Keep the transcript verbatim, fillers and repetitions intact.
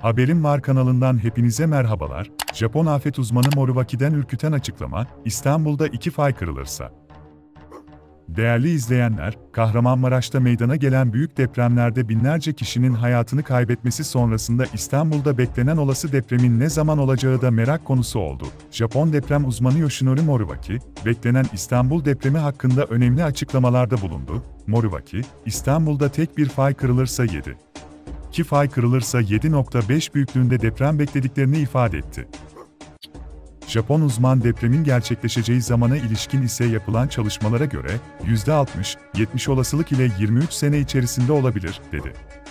Haberim Var kanalından hepinize merhabalar. Japon afet uzmanı Moriwaki'den ürküten açıklama, İstanbul'da iki fay kırılırsa. Değerli izleyenler, Kahramanmaraş'ta meydana gelen büyük depremlerde binlerce kişinin hayatını kaybetmesi sonrasında İstanbul'da beklenen olası depremin ne zaman olacağı da merak konusu oldu. Japon deprem uzmanı Yoshinori Moriwaki, beklenen İstanbul depremi hakkında önemli açıklamalarda bulundu. Moriwaki, İstanbul'da tek bir fay kırılırsa yedi. iki fay kırılırsa yedi nokta beş büyüklüğünde deprem beklediklerini ifade etti. Japon uzman depremin gerçekleşeceği zamana ilişkin ise yapılan çalışmalara göre yüzde altmış yetmiş olasılık ile yirmi üç sene içerisinde olabilir, dedi.